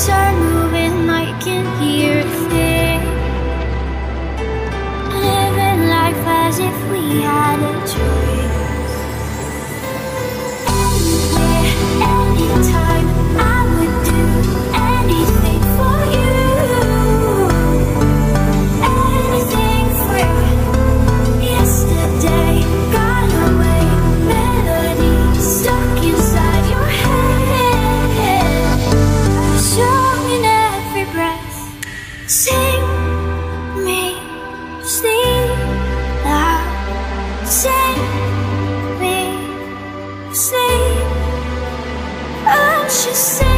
hips are moving, I can hear a thing. Living life as if we had a choice. Anywhere, anytime, I would do anything for you. Anything for you. Yesterday got away, melody stuck inside your head. Song in every breath, sing me sleep now. Sing me sleep. I'm just